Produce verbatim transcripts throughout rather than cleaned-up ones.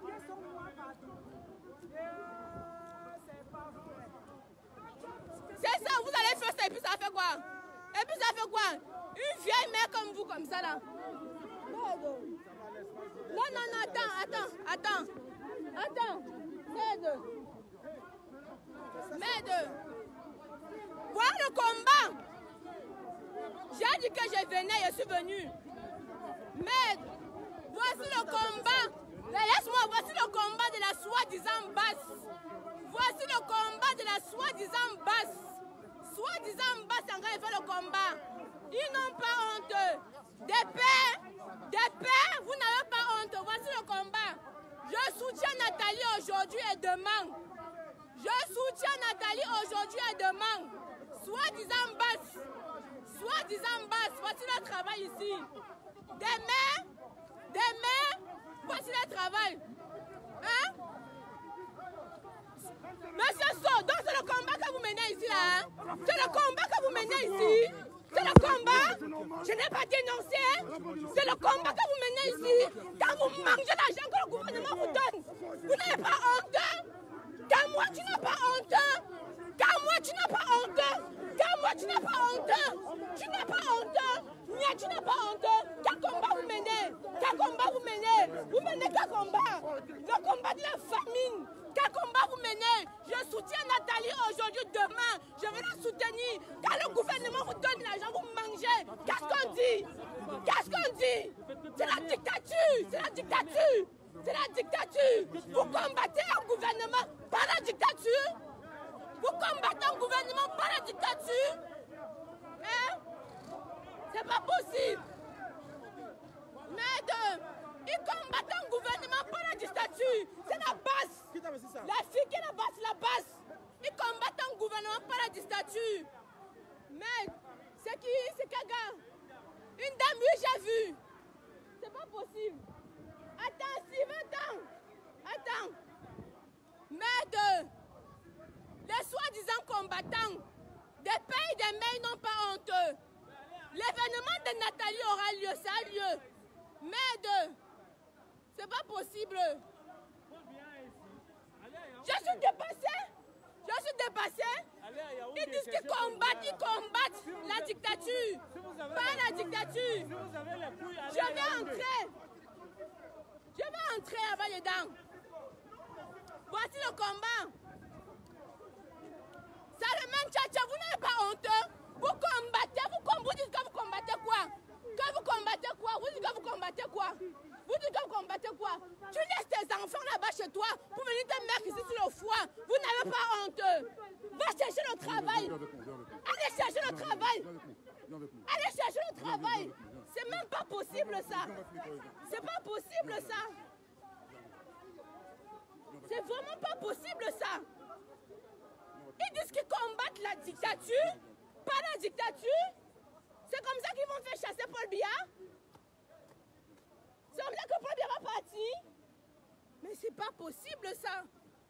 C'est ça, vous allez faire ça et puis ça fait quoi? Et puis ça fait quoi? Une vieille mère comme vous, comme ça là. Non, non, non, attends, attends, attends. Attends. Merde. Merde. Voir le combat. J'ai dit que je venais, je suis venu. Merde. Voici le combat. Laisse-moi, voici le combat de la soi-disant basse. Voici le combat de la soi-disant basse. Soi-disant basse, quand il fait le combat. Ils n'ont pas honte. Des pères, des pères, vous n'avez pas honte. Voici le combat. Je soutiens Nathalie aujourd'hui et demain. Je soutiens Nathalie aujourd'hui et demain. Soi-disant basse. Soi-disant basse. Voici le travail ici. Des mères, des mères, voici le travail. Hein? Monsieur So, donc c'est le combat que vous menez ici là. Hein? C'est le combat que vous menez ici. C'est le combat. Je n'ai pas dénoncé. C'est le combat que vous menez ici. Quand vous mangez l'argent que le gouvernement vous donne, vous n'avez pas honte. Quand moi tu n'as pas honte. Quand moi tu n'as pas honte. Quand moi tu n'as pas honte. Tu n'as pas honte. Nia, tu n'as pas honte. Quel combat vous menez? Quel combat vous menez? Vous menez quel combat? Le combat de la famine. Quel combat vous menez? Je soutiens Nathalie aujourd'hui, demain. Je vais la soutenir. Quand le gouvernement vous donne l'argent, vous mangez. Qu'est-ce qu'on dit? Qu'est-ce qu'on dit? C'est la dictature. C'est la dictature. C'est la dictature. Vous combattez un gouvernement par la dictature. Vous combattez un gouvernement par la dictature. Hein? C'est pas possible. Merde. Ils combattent un gouvernement par la dictature. C'est la base. La fille qui est la base, la base. Ils combattent un gouvernement par la dictature. Merde. C'est qui? C'est Kaga. Une dame, oui, j'ai vu. C'est pas possible. Attends, Steve, attends. Attends. Merde. Les soi-disant combattants des pays des mères n'ont pas honte. L'événement de Nathalie aura lieu, ça a lieu. Merde. C'est pas possible. Je suis dépassée. Je suis dépassée. Ils disent qu'ils combattent, ils combattent la dictature. Pas la dictature. Je vais entrer. Je vais entrer avant les dents. Voici le combat. Salomon Tchatcha, vous n'avez pas honte. Vous combattez, vous, vous dites que vous combattez quoi? Que vous combattez quoi? Vous dites que vous combattez quoi? Vous dites que vous combattez quoi? Tu laisses tes enfants là-bas chez toi pour venir te mettre ici sur le foie. Vous n'avez pas honte. Va chercher le travail. Allez chercher le travail. Allez chercher le travail. C'est même pas possible ça. C'est pas possible ça. C'est vraiment pas possible ça. Ils disent qu'ils combattent la dictature. Pas la dictature. C'est comme ça qu'ils vont faire chasser Paul Biya. C'est comme ça que Paul Biya va partir. Mais c'est pas possible ça.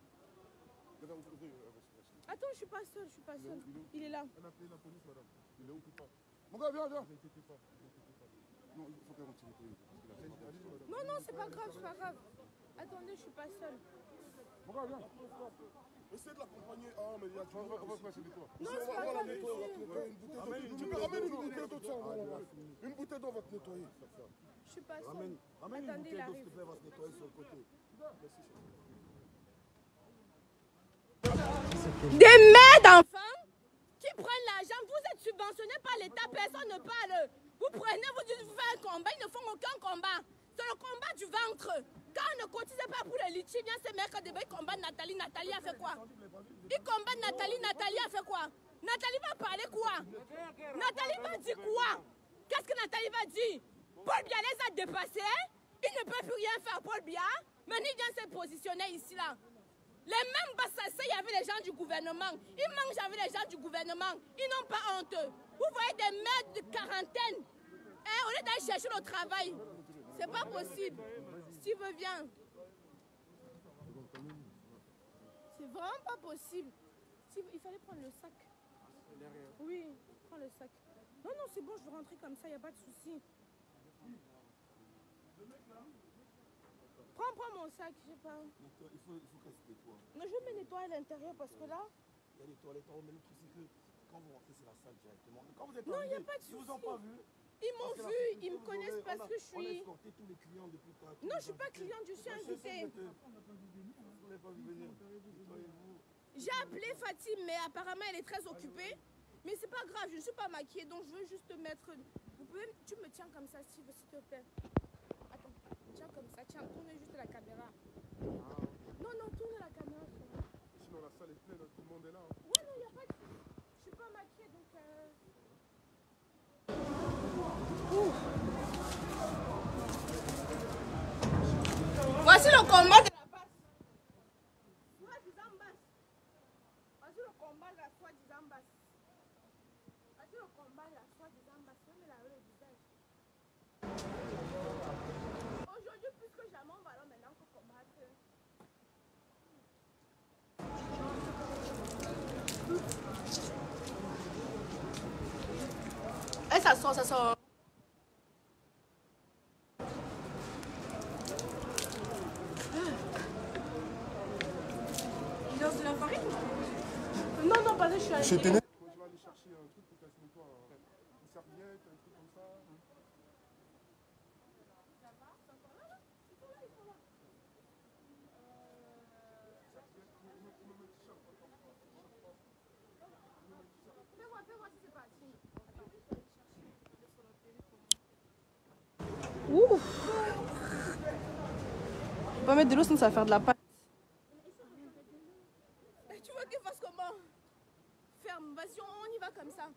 Attends, je suis pas seule, je suis pas seule. Il est là. On a appelé la police, madame. Il est où? Mon gars, viens, viens. Ne t'inquiétez pas. Non, il faut qu'elle rentre. Non, non, c'est pas grave, c'est pas grave. Attendez, je suis pas seule. Mon gars, viens. Essaye de l'accompagner. Ah, mais il y a du monde. On va se mettre toi. Non, c'est pas grave. Tu peux ramener une bouteille d'eau de sang. Une bouteille d'eau va te nettoyer. Je suis pas seule. Ramène une Attendez, bouteille il d'eau, s'il arrive. te plaît, va se nettoyer sur le côté. Des mères d'enfants qui prennent l'argent. Vous êtes subventionnés par l'État, personne ne parle. Vous prenez, vous dites vous faites un combat, ils ne font aucun combat. C'est le combat du ventre. Quand on ne cotise pas pour les litiges, bien ces mecs quand ils combattent Nathalie, Nathalie a fait quoi? Ils combattent Nathalie, Nathalie a fait quoi? Nathalie va parler quoi? Nathalie va dire quoi? Qu'est-ce que Nathalie va dire? Paul Biya les a dépassés. Il ne peut plus rien faire, Paul Biya. Maintenant, il vient se positionner ici là. Les mêmes bassassés, il y avait les gens du gouvernement. Ils mangent avec les gens du gouvernement. Ils n'ont pas honte. Vous voyez des mères de quarantaine. Hein, au lieu d'aller chercher le travail. C'est pas possible. Steve, viens. C'est vraiment pas possible. Steve, il fallait prendre le sac. Oui, prends le sac. Non, non, c'est bon, je veux rentrer comme ça, il n'y a pas de souci. Prends, prends mon sac, je sais pas. Il faut, il faut qu'elle se nettoie. Non, je vais me nettoyer à l'intérieur parce que là... Il y a des toilettes en haut, mais le truc c'est que quand vous rentrez, c'est la salle directement. Quand vous êtes Non, il n'y a arrivé, pas de ils souci. vous ont pas vu. Ils m'ont Parce que la vu, sécurité, ils me vous connaissent aurez- parce on a- que je On a suis... escorté tous les clients depuis tard. Non, je ne suis pas cliente, je suis invitée. Vous n'avez pas vu venir. Nettoyez-vous. J'ai appelé Fatim, mais apparemment elle est très occupée. Mais c'est pas grave, je ne suis pas maquillée, donc je veux juste te mettre... Vous pouvez... Tu me tiens comme ça, Steve, s'il te plaît. Attends, tiens comme ça, tiens, tourne juste la caméra. Non, non, tourne la caméra. Sinon, la salle est pleine, tout le monde est là. Hein. Ouais, non, il n'y a pas de... Je suis pas maquillée, donc... Euh... Voici le combat de la basse. Soi-disant basse. Voici le combat de la soi-disant basse. Voici le combat de la soi-disant basse. Je vais me laver le visage. Aujourd'hui, plus que jamais, on va alors maintenant que combattre. Et ça sort, ça sort. Il lance de la farine? Non, non, pas de je suis Monsieur Téné. Moi, je vais aller chercher un truc pour qu'elle se nettoie. Une serviette, un truc comme ça. Fais-moi, fais-moi si c'est parti. Ouf! Je vais pas mettre de l'eau sinon ça va faire de la pâte. Tu veux qu'il fasse comment? Ferme, vas-y, on y va comme ça.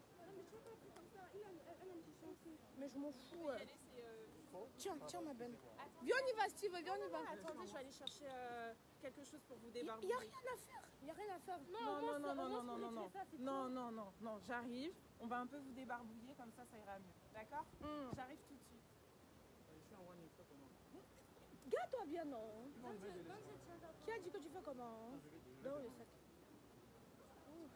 Mais je m'en fous. euh. Tiens, tiens ma belle. Viens, on y va, Steve, viens, on y va. Attendez, je vais aller chercher euh, quelque chose pour vous Il n'y a débarbouiller. rien à faire. Il n'y a rien à faire. Non, non, non, non, non, non, non, non, non, non, non, non, j'arrive. On va un peu vous débarbouiller, comme ça, ça ira mieux. D'accord? Mm. J'arrive tout de suite. Garde-toi bien, non? Qui a dit que tu fais comment? Dans le sac. Ouh.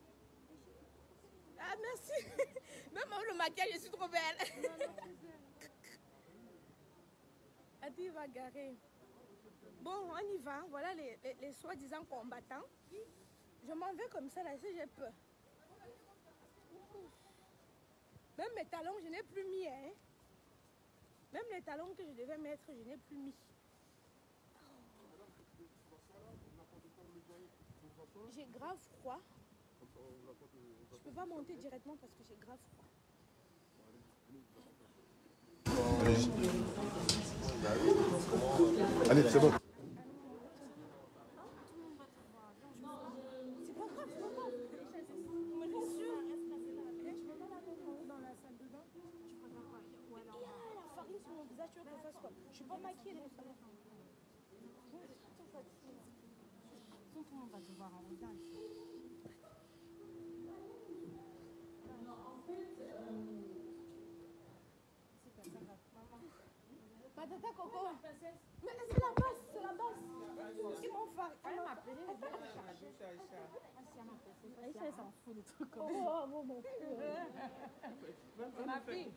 Ah, merci. Même avec le maquillage, je suis trop belle. Et puis, il va garer. Bon, on y va. Voilà les, les, les soi-disant combattants. Je m'en vais comme ça, là, si j'ai peur. Même mes talons, je n'ai plus mis, hein. Même les talons que je devais mettre, je n'ai plus mis. J'ai grave froid. Je peux pas monter directement parce que j'ai grave froid. Allez, c'est bon. C'est pas grave, c'est pas grave. Me rassure. Dans la salle de bain. Il y a la farine sur mon visage, tu veux que je fasse quoi? Je suis pas maquillée, les femmes. Tout le monde va te voir en regard ici. Patata Coco. Mais c'est la base, c'est la base. Ils m'ont fait. Elle m'a appelé, elle m'a cherché. Aïcha, elle s'en fout des trucs comme ça. Oh, oh, mon Dieu. Ma fille,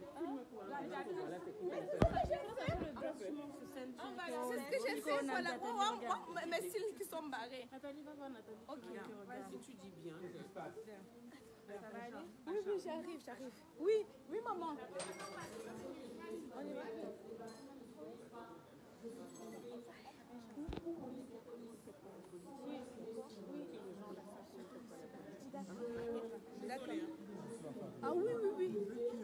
C'est ce que j'ai fait, voilà. Oh, oh, oh, mes cils qui sont barrés. Nathalie, va voir Nathalie. Ok, vas-y, tu dis bien. Ça va aller? Oui, oui, j'arrive, j'arrive. Oui, oui, maman. On y va. D'accord. Ah oui, oui, oui.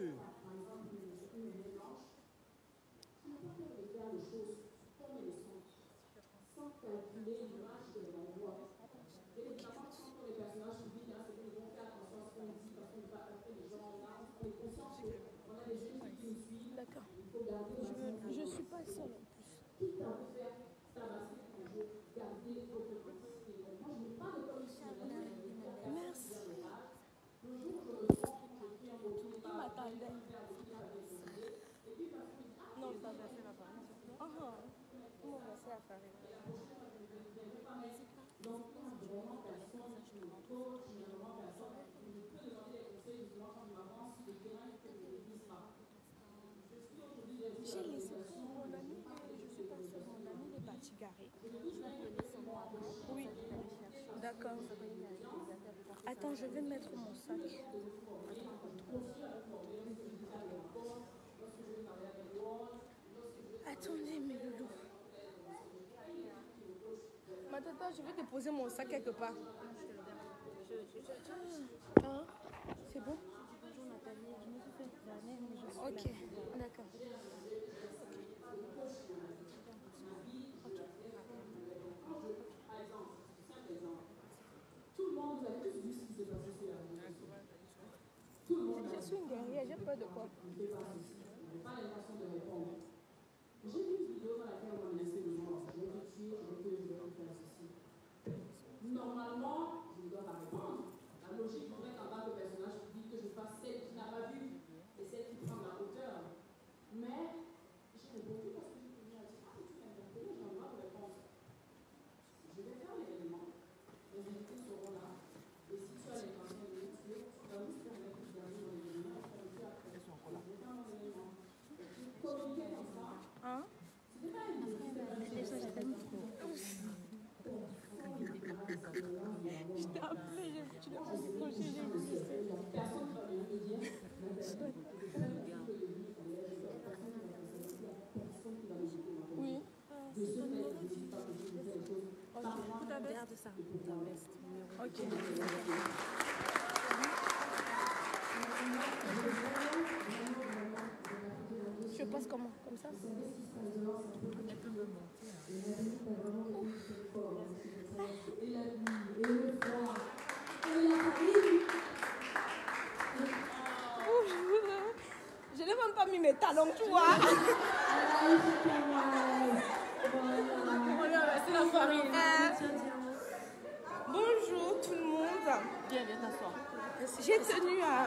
D'accord. Je, je suis pas seule en plus. Merci. Il m'attendait. Non, ça va faire la farine. Ah ah. On va faire la farine. J'ai laissé pour mon ami, mais je suis pas sûre. garée. Oui. D'accord. Attends, je vais mettre mon sac. Attendez, mes loulous. Ma tata, je vais déposer mon sac quelque part. Ah, c'est bon? Bonjour Nathalie, je me suis fait examiner, mais je suis Ok, là. d'accord. Je suis une guerrière, j'ai peur de quoi? J'ai vu une vidéo dans laquelle on m'a laissé le nom. Je vais te tuer, je vais te je vais te faire ceci. Normalement, je dois pas répondre. La logique voudrait qu'en tant que personnage public, que je fasse celle qui n'a pas vu et celle qui prend la hauteur. Mais j'ai répondu parce que je me suis dit, ah, tu m'as interpellé, j'ai un droit de réponse. Je vais faire l'événement, les invités seront là. Et si tu as l'intention de les tuer, tu vas nous permettre de garder dans l'événement. Tu vas le faire après. Je vais faire mon événement. Communiquer comme ça. Hein? Je t'ai appelé, tu l'as décroché, j'ai vu. Oui. Regarde ça. Ok. Je passe comment? Comme ça? Je n'ai même pas mis mes talons, tu vois. C'est la farine. Bonjour tout le monde. Viens, viens t'asseoir. J'ai tenu à...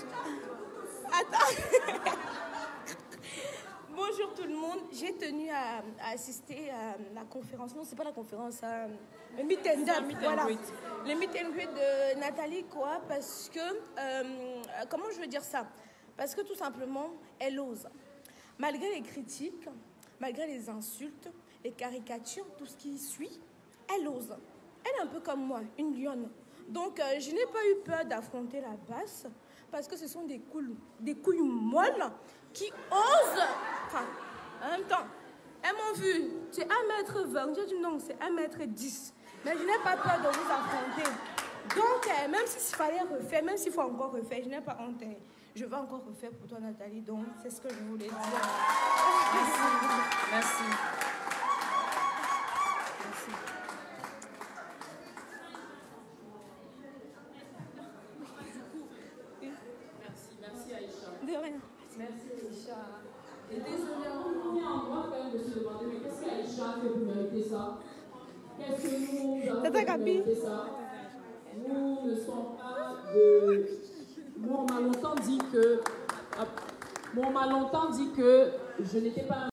Attends. Bonjour tout le monde. J'ai tenu à, à assister à la conférence. Non, c'est pas la conférence. À, le meet and greet. meet and Voilà. greet. Le meet and greet de Nathalie, quoi. Parce que... euh, comment je veux dire ça? Parce que tout simplement, elle ose. Malgré les critiques, malgré les insultes, les caricatures, tout ce qui suit, elle ose. Elle est un peu comme moi, une lionne. Donc, euh, je n'ai pas eu peur d'affronter la basse parce que ce sont des couilles, des couilles molles qui osent. Enfin, en même temps, elles m'ont vu. Tu es un mètre vingt. J'ai dit non, c'est un mètre dix. Mais je n'ai pas peur de vous affronter. Donc, euh, même s'il fallait refaire, même s'il faut encore refaire, je n'ai pas honte. Je vais encore refaire pour toi, Nathalie. Donc, c'est ce que je voulais dire. Merci. Merci. Merci Aïcha. De rien. Merci Aïcha. Et désolé, on vient en droit quand même de se demander, mais qu'est-ce qu'Aïcha a fait pour mériter ça? Qu'est-ce que nous avons fait pour mériter ça? Nous ne sommes pas de... Moi, on m'a longtemps dit que... Moi, on m'a longtemps dit que je n'étais pas un